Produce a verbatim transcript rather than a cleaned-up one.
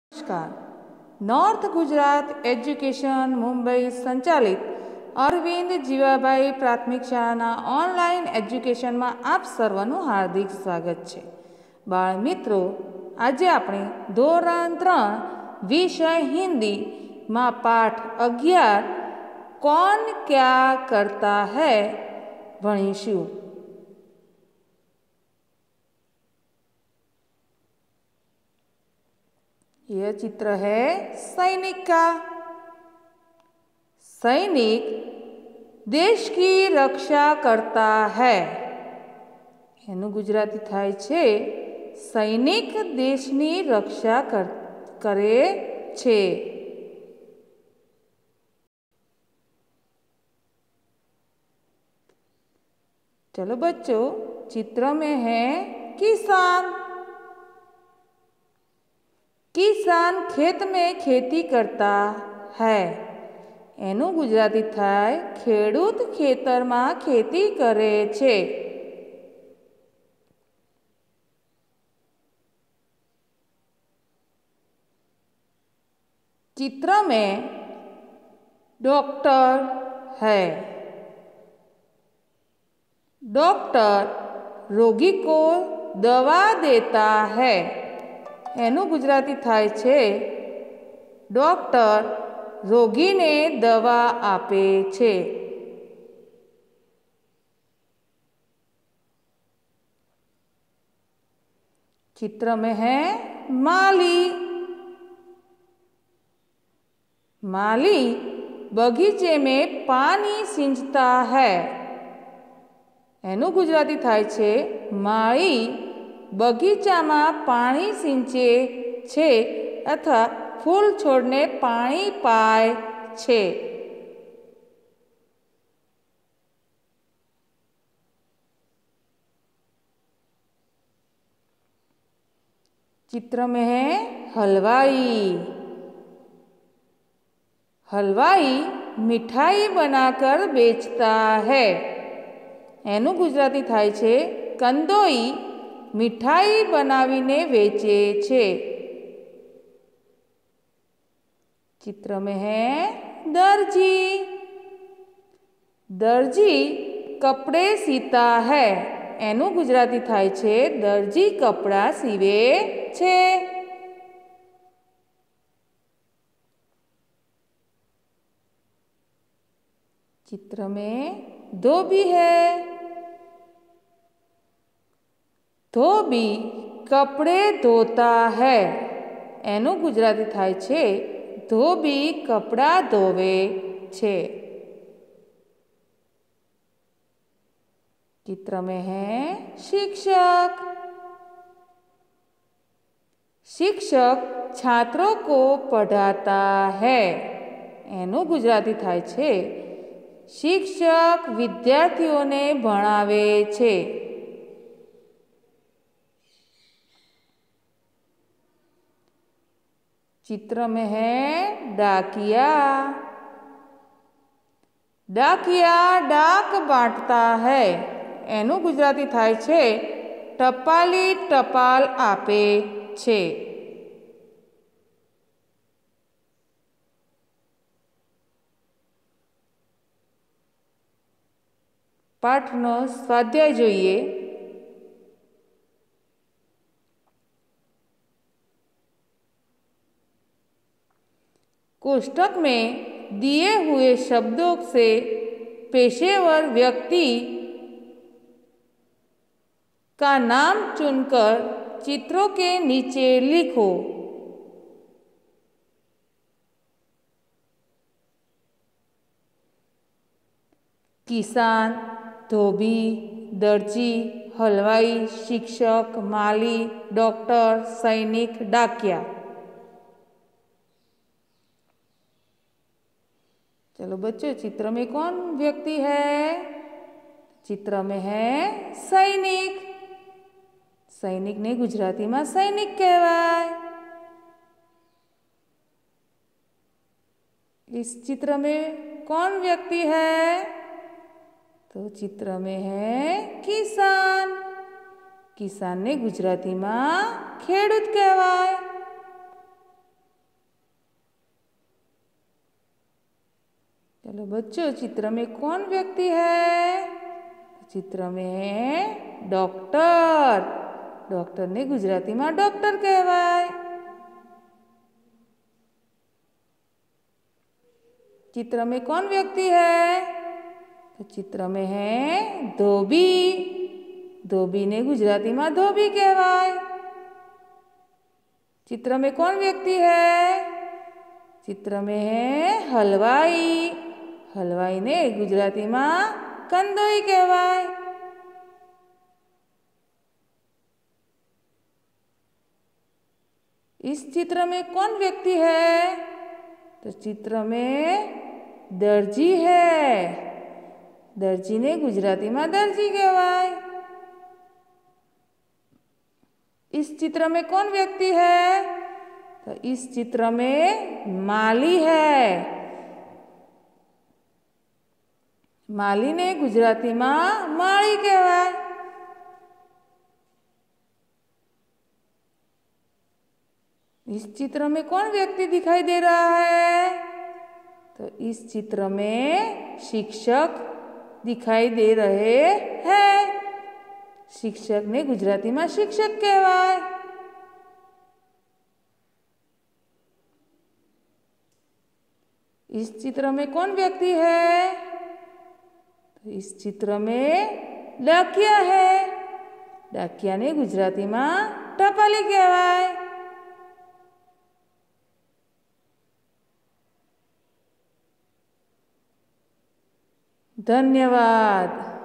नमस्कार। North Gujarat education Mumbai संचालित अरविंद जीवाभाई प्राथमिक शाळाના ઓનલાઈન એજ્યુકેશનમાં આપ સર્વનું હાર્દિક સ્વાગત છે। બાળ મિત્રો, આજે આપણે ધોરણ ત્રણ વિષય હિન્દીમાં પાઠ અગિયાર कौन क्या करता है ભણીશું। यह चित्र है सैनिक का। सैनिक देश की रक्षा करता है। एनु गुजराती थाय छे सैनिक देशनी रक्षा कर, करे छे। चलो बच्चों, चित्र में है किसान। किसान खेत में खेती करता है। एनु गुजराती थाय खेडूत खेतर में खेती करे छे। चित्र में डॉक्टर है। डॉक्टर रोगी को दवा देता है। एनु गुजराती थाय छे डॉक्टर रोगी ने दवा आपे छे। चित्र में है माली। माली बगीचे में पानी सींचता है। एनु गुजराती थाय छे माळी बगीचा में पानी सींचे छे अथवा फूल छोड़ने पानी पाय छे। चित्र में है हलवाई। हलवाई मिठाई बनाकर बेचता है। एनु गुजराती थाय छे कंदोई मिठाई बनावीने वेचे छे। चित्र में है दर्जी। दर्जी कपड़े सीता है। एनु गुजराती थाय छे दर्जी कपड़ा सीवे छे। चित्र में धोबी है। धोबी कपड़े धोता है। एनु गुजराती थाय छे धोबी कपड़ा धोवे छे। चित्र में है शिक्षक। शिक्षक छात्रों को पढ़ाता है। एनु गुजराती थाय छे शिक्षक विद्यार्थियों ने भणावे छे। चित्र में है डाकिया। डाकिया डाक बांटता है। एनु गुजराती थाय छे टपाली टपाल आपे छे। पाठनो स्वाध्याय जोईए। कोष्टक में दिए हुए शब्दों से पेशेवर व्यक्ति का नाम चुनकर चित्रों के नीचे लिखो। किसान, धोबी, दर्जी, हलवाई, शिक्षक, माली, डॉक्टर, सैनिक, डाकिया। चलो बच्चों, चित्र में कौन व्यक्ति है? चित्र में है सैनिक। सैनिक ने गुजराती में सैनिक कहवाय। इस चित्र में कौन व्यक्ति है? तो चित्र में है किसान। किसान ने गुजराती में खेडूत कहवाय। चलो बच्चों, चित्र में कौन व्यक्ति है? चित्र में है डॉक्टर। डॉक्टर ने गुजराती में डॉक्टर कहवाय। चित्र में कौन व्यक्ति है? तो चित्र में है धोबी। धोबी ने गुजराती में धोबी कहवाय। चित्र में कौन व्यक्ति है? चित्र में है हलवाई। हलवाई ने गुजराती में कंदोई कहवाय। इस चित्र में कौन व्यक्ति है? तो चित्र में दर्जी है। दर्जी ने गुजराती में दर्जी कहवाय। इस चित्र में कौन व्यक्ति है? तो इस चित्र में माली है। माली ने गुजराती में माली कहवाय। इस चित्र में कौन व्यक्ति दिखाई दे रहा है? तो इस चित्र में शिक्षक दिखाई दे रहे हैं। शिक्षक ने गुजराती में शिक्षक कहवाय। इस चित्र में कौन व्यक्ति है? तो इस चित्र में डाकिया है। डाकिया ने गुजराती में टपाली कहवाय। धन्यवाद।